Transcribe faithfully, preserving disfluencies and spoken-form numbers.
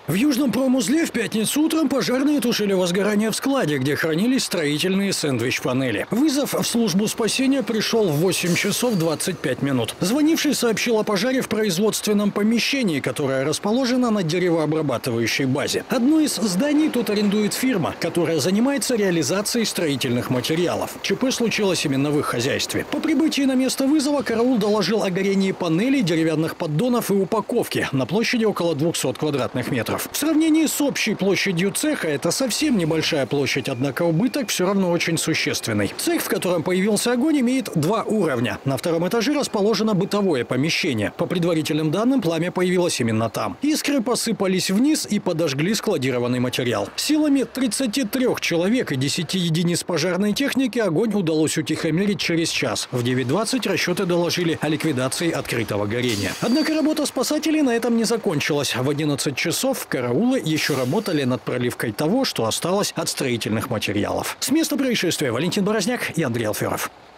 В Южном промузле в пятницу утром пожарные тушили возгорание в складе, где хранились строительные сэндвич-панели. Вызов в службу спасения пришел в восемь часов двадцать пять минут. Звонивший сообщил о пожаре в производственном помещении, которое расположено на деревообрабатывающей базе. Одно из зданий тут арендует фирма, которая занимается реализацией строительных материалов. ЧП случилось именно в их хозяйстве. По прибытии на место вызова караул доложил о горении панелей, деревянных поддонов и упаковки на площади около двухсот квадратных метров. В сравнении с общей площадью цеха это совсем небольшая площадь, однако убыток все равно очень существенный. Цех, в котором появился огонь, имеет два уровня. На втором этаже расположено бытовое помещение. По предварительным данным, пламя появилось именно там. Искры посыпались вниз и подожгли складированный материал. Силами тридцати трёх человек и десяти единиц пожарной техники огонь удалось утихомирить через час. В девять двадцать расчеты доложили о ликвидации открытого горения. Однако работа спасателей на этом не закончилась. В одиннадцать часов караулы еще работали над проливкой того, что осталось от строительных материалов. С места происшествия Валентин Борозняк и Андрей Алферов.